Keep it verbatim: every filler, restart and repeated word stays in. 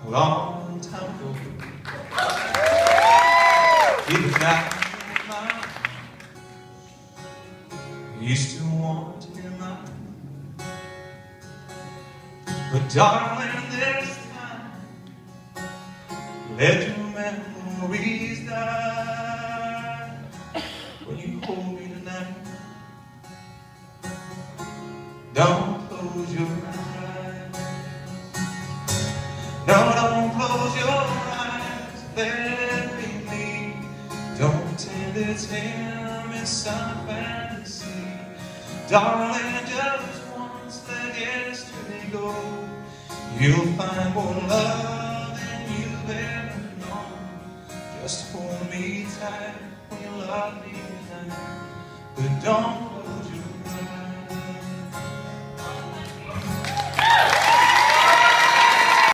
long time ago. Keep that in mind. Used to want to be mine, but darling, this time let your memories die. When you hold me tonight, don't close your eyes. No, don't close your eyes. Let me lead. Don't entertain me some fantasy. Darling, just once let yesterday go. You'll find more love than you've ever known. Just hold me tight when you love me tonight, but don't